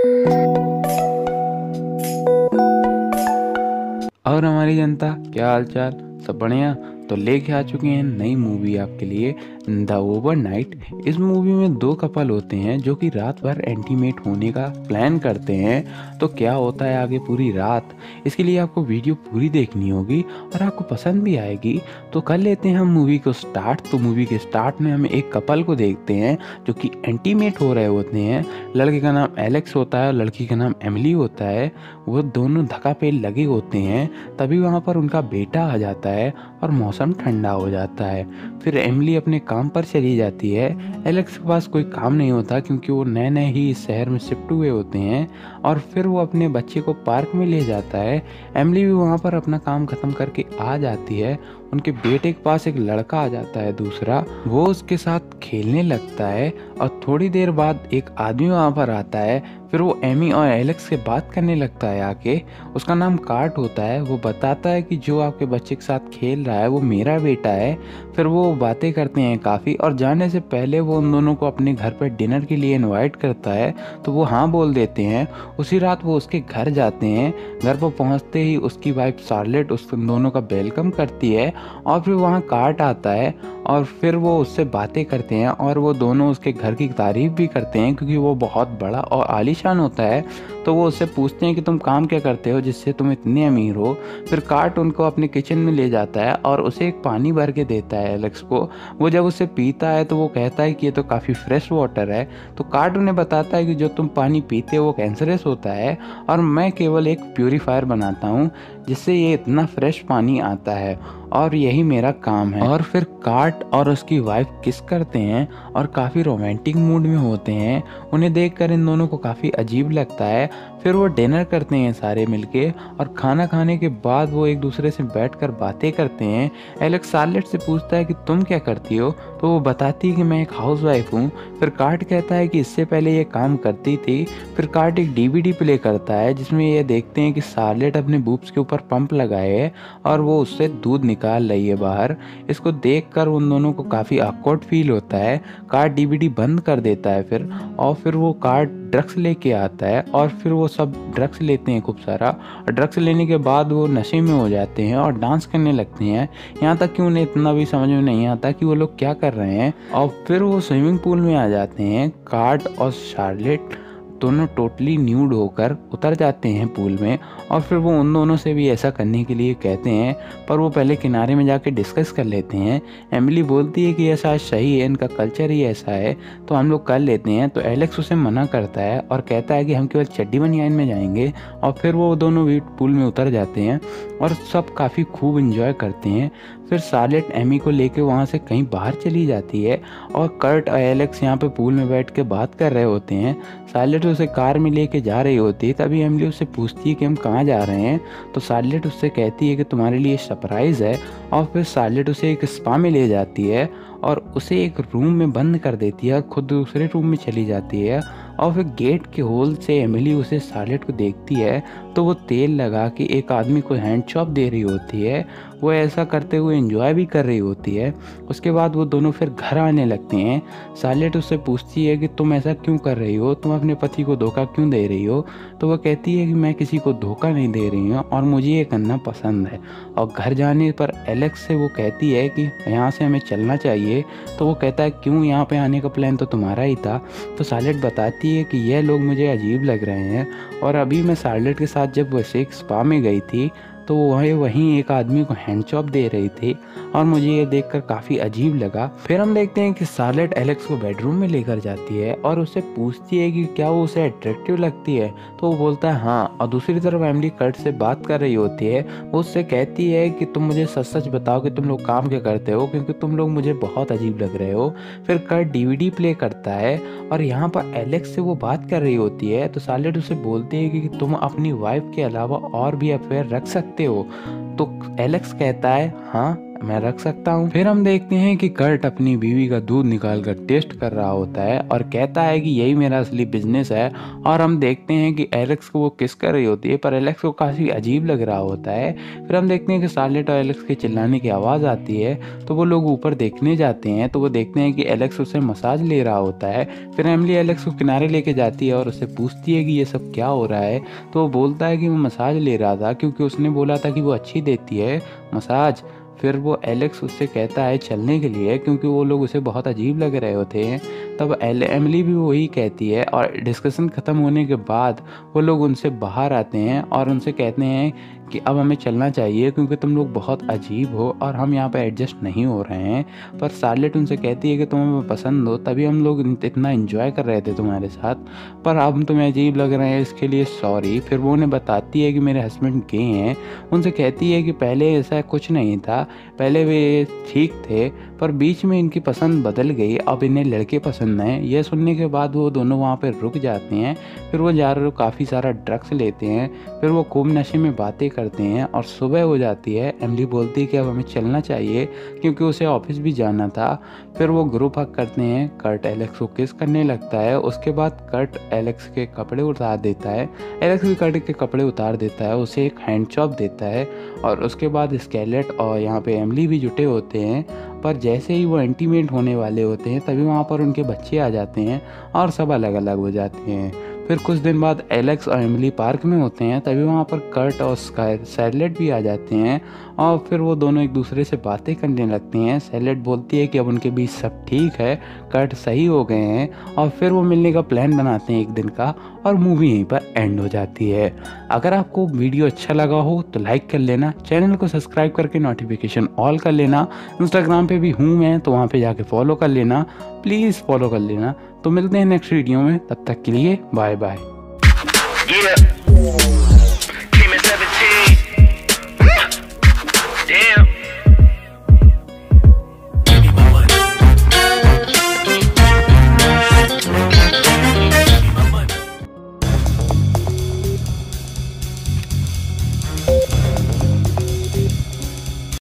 और हमारी जनता, क्या हाल चाल? सब बढ़िया? तो लेके आ चुके हैं नई मूवी आपके लिए, द ओवरनाइट। इस मूवी में दो कपल होते हैं जो कि रात भर इंटीमेट होने का प्लान करते हैं। तो क्या होता है आगे पूरी रात, इसके लिए आपको वीडियो पूरी देखनी होगी और आपको पसंद भी आएगी। तो कर लेते हैं हम मूवी को स्टार्ट। तो मूवी के स्टार्ट में हम एक कपल को देखते हैं जो कि इंटीमेट हो रहे होते हैं। लड़के का नाम एलेक्स होता है और लड़की का नाम एमिली होता है। वो दोनों धक्का पे लगे होते हैं। तभी वहाँ पर उनका बेटा आ जाता है और मौसम ठंडा हो जाता है। फिर एमिली अपने काम पर चली जाती है। एलेक्स के पास कोई काम नहीं होता क्योंकि वो नए नए ही इस शहर में शिफ्ट हुए होते हैं। और फिर वो अपने बच्चे को पार्क में ले जाता है। एमिली भी वहाँ पर अपना काम ख़त्म करके आ जाती है। उनके बेटे के पास एक लड़का आ जाता है दूसरा, वो उसके साथ खेलने लगता है। और थोड़ी देर बाद एक आदमी वहाँ पर आता है। फिर वो एमी और एलेक्स से बात करने लगता है आके। उसका नाम कार्ट होता है। वो बताता है कि जो आपके बच्चे के साथ खेल रहा है वो मेरा बेटा है। फिर वो बातें करते हैं काफ़ी, और जाने से पहले वो उन दोनों को अपने घर पर डिनर के लिए इनवाइट करता है। तो वो हाँ बोल देते हैं। उसी रात वो उसके घर जाते हैं। घर पर पहुँचते ही उसकी वाइफ शार्लेट उस दोनों का वेलकम करती है। और फिर वहाँ कार्ट आता है और फिर वो उससे बातें करते हैं और वो दोनों उसके घर की तारीफ भी करते हैं क्योंकि वो बहुत बड़ा और आलीशान होता है। तो वो उससे पूछते हैं कि तुम काम क्या करते हो जिससे तुम इतने अमीर हो। फिर कार्ट उनको अपने किचन में ले जाता है और उसे एक पानी भर के देता है एलेक्स को। वो जब उसे पीता है तो वो कहता है कि ये तो काफ़ी फ्रेश वाटर है। तो कार्ट उन्हें बताता है कि जो तुम पानी पीते हो वो कैंसरस होता है और मैं केवल एक प्यूरीफायर बनाता हूँ जिससे ये इतना फ्रेश पानी आता है और यही मेरा काम है। और फिर कार्ट और उसकी वाइफ किस करते हैं और काफ़ी रोमांटिक मूड में होते हैं। उन्हें देखकर इन दोनों को काफ़ी अजीब लगता है। फिर वो डिनर करते हैं सारे मिलके, और खाना खाने के बाद वो एक दूसरे से बैठकर बातें करते हैं। एलेक्स शार्लेट से पूछता है कि तुम क्या करती हो, तो वो बताती है कि मैं एक हाउसवाइफ हूँ। फिर कार्ट कहता है कि इससे पहले ये काम करती थी। फिर कार्ट एक डीवीडी प्ले करता है जिसमें ये देखते हैं कि शार्लेट अपने बूब्स के ऊपर पंप लगाए है और वो उससे दूध निकाल रही है बाहर। इसको देखकर उन दोनों को काफ़ी ऑकवर्ड फील होता है। कार्ट डीवीडी बंद कर देता है फिर वो कार्ट ड्रग्स लेके आता है और फिर वो सब ड्रग्स लेते हैं खूब सारा। और ड्रग्स लेने के बाद वो नशे में हो जाते हैं और डांस करने लगते हैं। यहाँ तक कि उन्हें इतना भी समझ में नहीं आता कि वो लोग क्या कर रहे हैं। और फिर वो स्विमिंग पूल में आ जाते हैं। कार्ट और शार्लेट दोनों टोटली न्यूड होकर उतर जाते हैं पूल में। और फिर वो उन दोनों से भी ऐसा करने के लिए कहते हैं, पर वो पहले किनारे में जाके डिस्कस कर लेते हैं। एमिली बोलती है कि ऐसा सही है, इनका कल्चर ही ऐसा है, तो हम लोग कर लेते हैं। तो एलेक्स उसे मना करता है और कहता है कि हम केवल चड्डी बनियान में जाएंगे। और फिर वो दोनों भी पूल में उतर जाते हैं और सब काफ़ी खूब इंजॉय करते हैं। फिर शार्लेट एमी को लेके वहाँ से कहीं बाहर चली जाती है और कर्ट और एलेक्स यहाँ पे पूल में बैठ के बात कर रहे होते हैं। शार्लेट उसे कार में लेके जा रही होती है। तभी एमिली उससे पूछती है कि हम कहाँ जा रहे हैं। तो शार्लेट उससे कहती है कि तुम्हारे लिए सरप्राइज़ है। और फिर शार्लेट उसे एक स्पा में ले जाती है और उसे एक रूम में बंद कर देती है, खुद दूसरे रूम में चली जाती है। और फिर गेट के होल से एमिली उसे शार्लेट को देखती है तो वो तेल लगा के एक आदमी को हैंड चॉप दे रही होती है। वो ऐसा करते हुए एंजॉय भी कर रही होती है। उसके बाद वो दोनों फिर घर आने लगते हैं। शार्लेट उससे पूछती है कि तुम ऐसा क्यों कर रही हो, तुम अपने पति को धोखा क्यों दे रही हो। तो वह कहती है कि मैं किसी को धोखा नहीं दे रही हूँ और मुझे ये करना पसंद है। और घर जाने पर एलेक्स से वो कहती है कि यहाँ से हमें चलना चाहिए। तो वो कहता है क्यों, यहाँ पे आने का प्लान तो तुम्हारा ही था। तो शार्लेट बताती है कि यह लोग मुझे अजीब लग रहे हैं। और अभी मैं शार्लेट के साथ जब वैसे एक स्पा में गई थी तो वहीं एक आदमी को हैंड चॉप दे रही थी और मुझे ये देखकर काफ़ी अजीब लगा। फिर हम देखते हैं कि शार्लेट एलेक्स को बेडरूम में लेकर जाती है और उससे पूछती है कि क्या वो उसे अट्रैक्टिव लगती है। तो वो बोलता है हाँ। और दूसरी तरफ एमिली कर्ट से बात कर रही होती है। वो उससे कहती है कि तुम मुझे सच सच बताओ कि तुम लोग काम क्या करते हो, क्योंकि तुम लोग मुझे बहुत अजीब लग रहे हो। फिर कर्ट डीवीडी प्ले करता है और यहाँ पर एलेक्स से वो बात कर रही होती है। तो शार्लेट उसे बोलती है कि तुम अपनी वाइफ के अलावा और भी अफेयर रख सकते हो। तो एलेक्स कहता है हाँ, मैं रख सकता हूँ। फिर हम देखते हैं कि कर्ट अपनी बीवी का दूध निकाल कर टेस्ट कर रहा होता है और कहता है कि यही मेरा असली बिजनेस है। और हम देखते हैं कि एलेक्स को वो किस कर रही होती है, पर एलेक्स को काफ़ी अजीब लग रहा होता है। फिर हम देखते हैं कि शार्लेट और एलेक्स के चिल्लाने की आवाज़ आती है, तो वो लोग ऊपर देखने जाते हैं तो वो देखते हैं कि एलेक्स उससे मसाज ले रहा होता है। फिर एमिली एलेक्स को किनारे लेके जाती है और उससे पूछती है कि ये सब क्या हो रहा है। तो वो बोलता है कि वो मसाज ले रहा था क्योंकि उसने बोला था कि वो अच्छी देती है मसाज। फिर वो एलेक्स उससे कहता है चलने के लिए क्योंकि वो लोग उसे बहुत अजीब लग रहे होते हैं। तब एमिली भी वही कहती है और डिस्कशन ख़त्म होने के बाद वो लोग उनसे बाहर आते हैं और उनसे कहते हैं कि अब हमें चलना चाहिए क्योंकि तुम लोग बहुत अजीब हो और हम यहाँ पे एडजस्ट नहीं हो रहे हैं। पर शार्लेट उनसे कहती है कि तुम हमें पसंद हो, तभी हम लोग इतना इन्जॉय कर रहे थे तुम्हारे साथ, पर अब तुम्हें अजीब लग रहे हैं, इसके लिए सॉरी। फिर वो उन्हें बताती है कि मेरे हस्बैंड गे हैं। उनसे कहती है कि पहले ऐसा कुछ नहीं था, पहले वे ठीक थे पर बीच में इनकी पसंद बदल गई, अब इन्हें लड़के पसंद हैं। यह सुनने के बाद वो दोनों वहाँ पर रुक जाते हैं। फिर वो जा रहे काफ़ी सारा ड्रग्स लेते हैं। फिर वो खूब नशे में बातें करते हैं और सुबह हो जाती है। एमिली बोलती है कि अब हमें चलना चाहिए क्योंकि उसे ऑफिस भी जाना था। फिर वो ग्रुप हग करते हैं। कर्ट एलेक्स को किस करने लगता है। उसके बाद कर्ट एलेक्स के कपड़े उतार देता है, एलेक्स भी कर्ट के कपड़े उतार देता है, उसे एक हैंड चॉप देता है और उसके बाद स्केलेट और यहाँ पे एमिली भी जुटे होते हैं। पर जैसे ही वो इंटीमेट होने वाले होते हैं तभी वहाँ पर उनके बच्चे आ जाते हैं और सब अलग अलग हो जाते हैं। फिर कुछ दिन बाद एलेक्स और एमिली पार्क में होते हैं, तभी वहाँ पर कर्ट और शार्लेट भी आ जाते हैं और फिर वो दोनों एक दूसरे से बातें करने लगते हैं। शार्लेट बोलती है कि अब उनके बीच सब ठीक है, कर्ट सही हो गए हैं और फिर वो मिलने का प्लान बनाते हैं एक दिन का और मूवी यहीं पर एंड हो जाती है। अगर आपको वीडियो अच्छा लगा हो तो लाइक कर लेना, चैनल को सब्सक्राइब करके नोटिफिकेशन ऑल कर लेना। इंस्टाग्राम पे भी हूँ मैं, तो वहाँ पे जाके फॉलो कर लेना, प्लीज़ फॉलो कर लेना। तो मिलते हैं नेक्स्ट वीडियो में, तब तक के लिए बाय बाय।